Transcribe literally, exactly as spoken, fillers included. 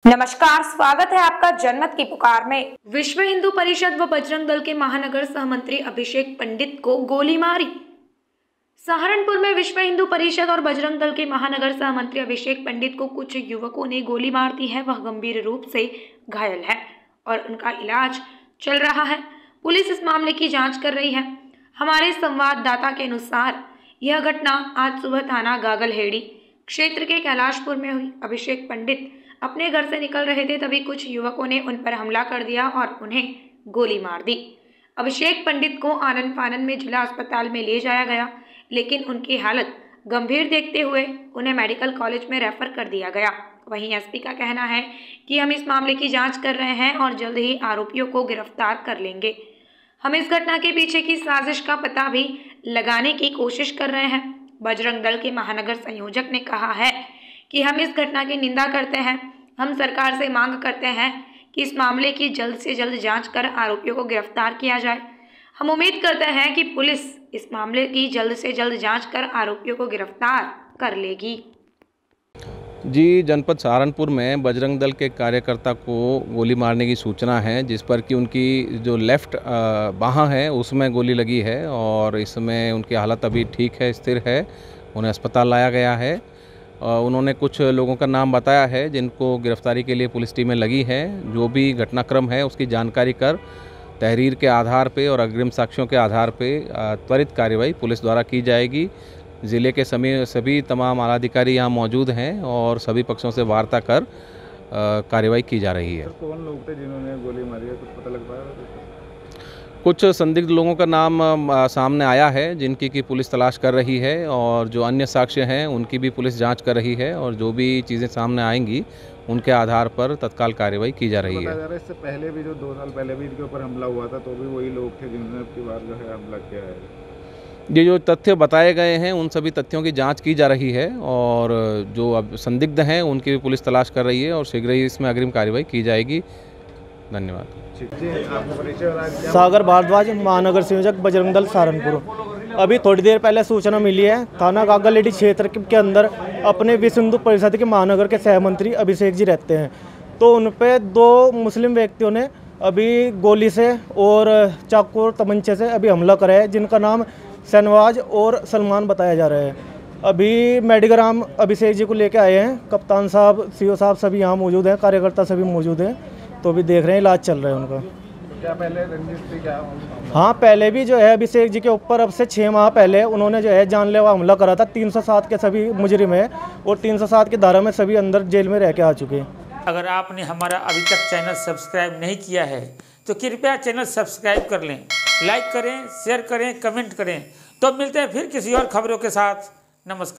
नमस्कार, स्वागत है आपका जनमत की पुकार में। विश्व हिंदू परिषद व बजरंग दल के महानगर सहमंत्री अभिषेक पंडित को गोली मारी। सहारनपुर में विश्व हिंदू परिषद और बजरंग दल के महानगर सहमंत्री अभिषेक पंडित को कुछ युवकों ने गोली मार दी है। वह गंभीर रूप से घायल है और उनका इलाज चल रहा है। पुलिस इस मामले की जाँच कर रही है। हमारे संवाददाता के अनुसार यह घटना आज सुबह थाना गागलहेड़ी क्षेत्र के कैलाशपुर में हुई। अभिषेक पंडित अपने घर से निकल रहे थे, तभी कुछ युवकों ने उन पर हमला कर दिया और उन्हें गोली मार दी। अभिषेक पंडित को आनन फानन में जिला अस्पताल में ले जाया गया, लेकिन उनकी हालत गंभीर देखते हुए उन्हें मेडिकल कॉलेज में रेफर कर दिया गया। वहीं एसपी का कहना है कि हम इस मामले की जांच कर रहे हैं और जल्द ही आरोपियों को गिरफ्तार कर लेंगे। हम इस घटना के पीछे की साजिश का पता भी लगाने की कोशिश कर रहे हैं। बजरंग दल के महानगर संयोजक ने कहा है कि हम इस घटना की निंदा करते हैं। हम सरकार से मांग करते हैं कि इस मामले की जल्द से जल्द जांच कर आरोपियों को गिरफ्तार किया जाए। हम उम्मीद करते हैं कि पुलिस इस मामले की जल्द से जल्द जांच कर आरोपियों को गिरफ्तार कर लेगी। जी, जनपद सहारनपुर में बजरंग दल के कार्यकर्ता को गोली मारने की सूचना है, जिस पर कि उनकी जो लेफ़्ट बाँह है उसमें गोली लगी है और इसमें उनकी हालत अभी ठीक है, स्थिर है। उन्हें अस्पताल लाया गया है। उन्होंने कुछ लोगों का नाम बताया है जिनको गिरफ्तारी के लिए पुलिस टीमें लगी हैं। जो भी घटनाक्रम है उसकी जानकारी कर तहरीर के आधार पे और अग्रिम साक्ष्यों के आधार पे त्वरित कार्रवाई पुलिस द्वारा की जाएगी। ज़िले के सभी सभी तमाम आलाधिकारी यहाँ मौजूद हैं और सभी पक्षों से वार्ता कर कार्रवाई की जा रही है। कौन लोग थे जिन्होंने गोली मारी है, कुछ पता लग पाया? कुछ संदिग्ध लोगों का नाम सामने आया है जिनकी की पुलिस तलाश कर रही है और जो अन्य साक्ष्य हैं उनकी भी पुलिस जांच कर रही है और जो भी चीज़ें सामने आएंगी उनके आधार पर तत्काल कार्रवाई की जा रही है। इससे पहले भी जो दो साल पहले भी इनके ऊपर हमला हुआ था तो भी वही लोग थे जिन्होंने अब की बार जो है हमला किया है। ये जो तथ्य बताए गए हैं उन सभी तथ्यों की जांच की जा रही है और जो अब संदिग्ध हैं उनकी भी पुलिस तलाश कर रही है और शीघ्र ही इसमें अग्रिम कार्रवाई की जाएगी। धन्यवाद। सागर भारद्वाज, महानगर संयोजक, बजरंग दल सहारनपुर। अभी थोड़ी देर पहले सूचना मिली है, थाना गागलहेड़ी क्षेत्र के अंदर अपने विश्व हिंदू परिषद के महानगर के सहमंत्री अभिषेक जी रहते हैं। तो उन पे दो मुस्लिम व्यक्तियों ने अभी गोली से और चाकू और तमंचे से अभी हमला करा है, जिनका नाम शहनवाज और सलमान बताया जा रहा है। अभी मेडिग्राम अभिषेक जी को लेकर आए हैं। कप्तान साहब, सीओ साहब सभी यहाँ मौजूद हैं, कार्यकर्ता सभी मौजूद हैं। तो अभी देख रहे हैं, इलाज चल रहा है उनका। क्या पहले रंजिश थी क्या? हाँ, पहले भी जो है अभिषेक जी के ऊपर अब से छः माह पहले उन्होंने जो है जानलेवा हमला करा था। तीन सौ सात के सभी मुजरिम हैं और तीन सौ सात की धारा में सभी अंदर जेल में रह के आ चुके हैं। अगर आपने हमारा अभी तक चैनल सब्सक्राइब नहीं किया है तो कृपया चैनल सब्सक्राइब कर लें, लाइक करें, शेयर करें, कमेंट करें। तो मिलते हैं फिर किसी और खबरों के साथ। नमस्कार।